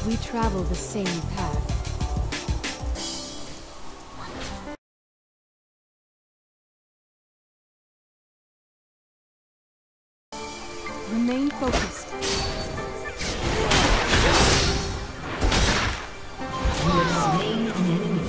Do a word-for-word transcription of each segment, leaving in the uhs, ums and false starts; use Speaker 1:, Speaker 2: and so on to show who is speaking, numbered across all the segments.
Speaker 1: We travel the same path. Remain focused.
Speaker 2: You have slain an enemy.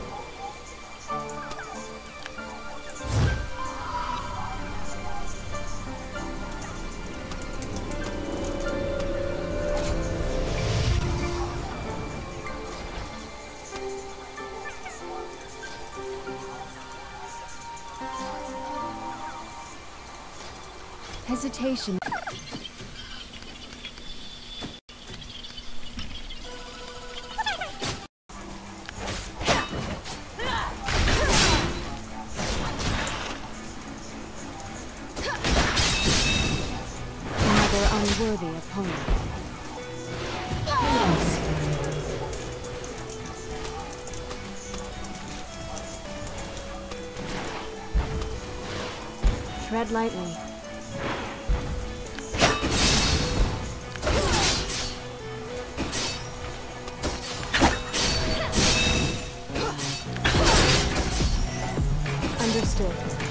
Speaker 1: Hesitation. Another unworthy opponent. Tread lightly. Understood.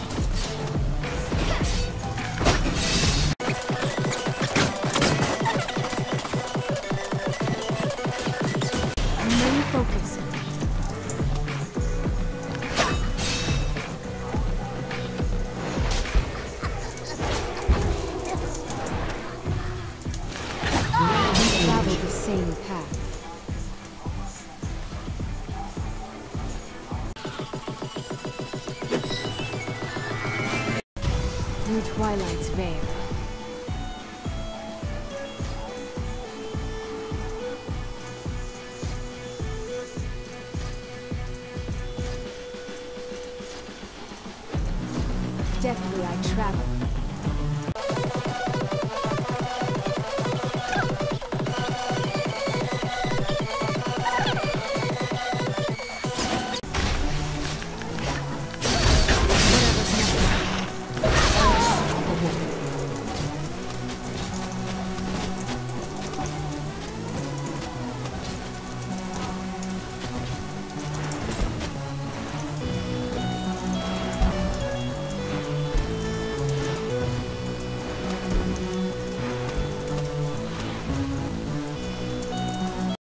Speaker 1: Remain focused. Travel the same path. Through Twilight's veil. Deftly I travel.